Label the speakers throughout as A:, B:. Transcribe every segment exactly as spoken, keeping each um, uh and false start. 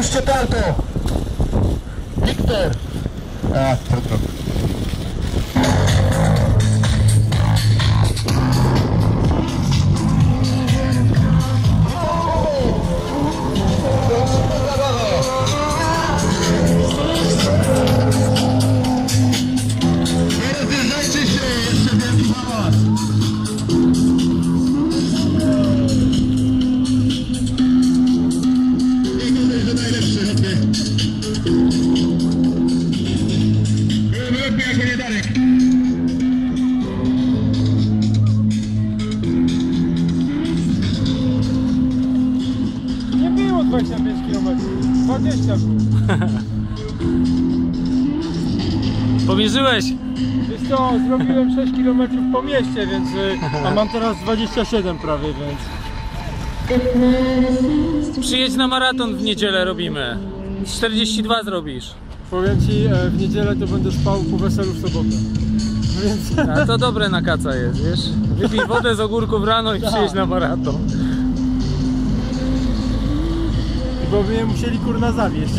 A: Puśćcie to auto! Wiktor! A, trudno. Nie rozjeżdżajcie się, jeszcze wielki hałas!
B: dwadzieścia pięć kilometrów. dwadzieścia było.
C: Pomierzyłeś?
B: Wiesz co, zrobiłem sześć kilometrów po mieście, więc a mam teraz dwadzieścia siedem prawie, więc...
C: Przyjedź na maraton w niedzielę robimy. czterdzieści dwa zrobisz.
B: Powiem ci, w niedzielę to będę spał po weselu w sobotę. Więc...
C: A to dobre na kaca jest, wiesz? Wypij wodę z ogórków rano i przyjedź na maraton.
B: Bo by mnie musieli kurna zawieźć.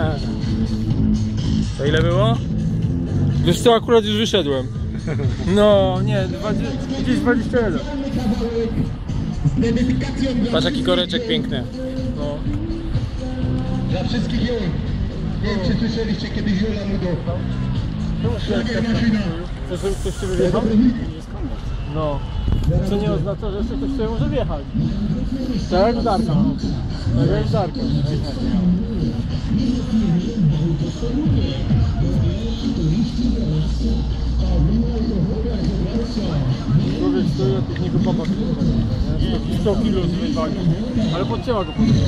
C: To ile było?
B: Wiesz co, akurat już wyszedłem. No, nie, dwadzieścia, gdzieś dwadzieścia jeden.
C: Patrz jaki koreczek piękny.
B: No.
A: Dla wszystkich Jul. Nie wiem, czy słyszeliście kiedyś Jula Mudo.
B: Chcesz, żeby ktoś cię wyjechał? No. Co nie oznacza, że jeszcze ktoś sobie może wjechać. Tak jak w Darka. Tak jak w Darka. Człowiek stoi, a tych niego baba sto kilo z tej wagi. Ale podcięła go potem.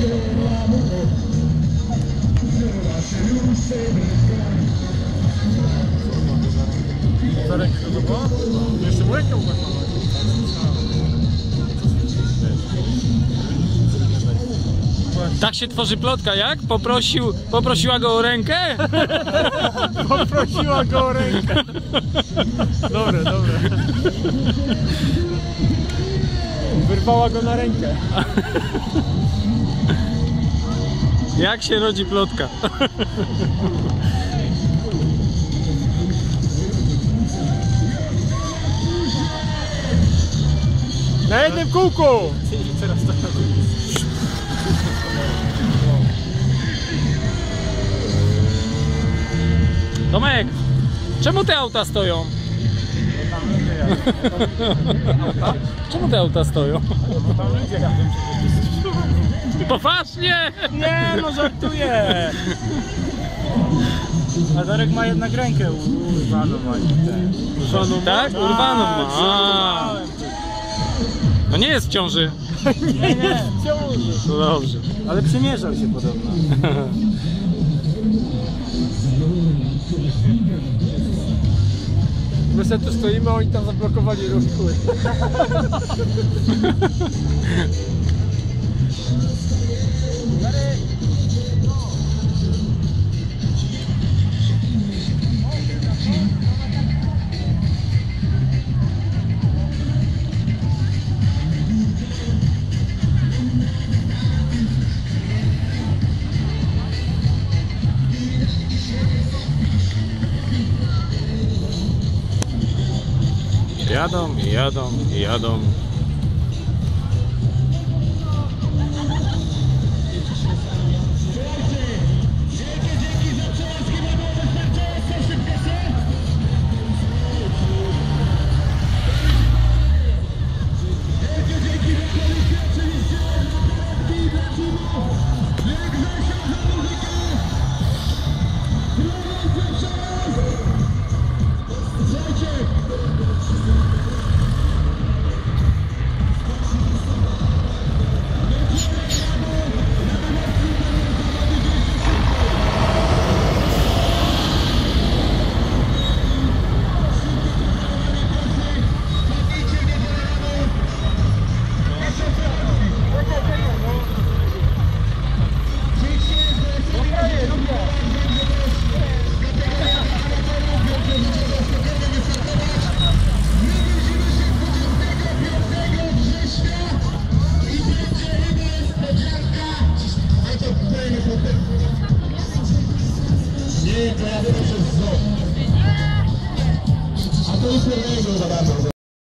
B: Co rękę to było? Jeszcze mu rękę uważała.
C: Tak się tworzy plotka, jak? Poprosił, poprosiła go o rękę?
B: Poprosiła go o rękę. Dobre, dobre. Wyrwała go na rękę.
C: Jak się rodzi plotka?
B: Na jednym kółku!
C: Tomek, czemu te auta stoją? Czemu te auta stoją? Poważnie!
B: Nie, no żartuję! A Darek ma jednak rękę urwaną. Urwaną?
C: Tak? Urwaną ma. A. No nie jest w ciąży.
B: Nie, nie, w ciąży.
C: No dobrze.
B: Ale przymierzał się podobno. My sobie tu stoimy, a oni tam zablokowali rozkły.
C: Jadą i jadą i jadą.
A: Nie, to ja wiem przez zoo. A to jest pewnego za bardzo.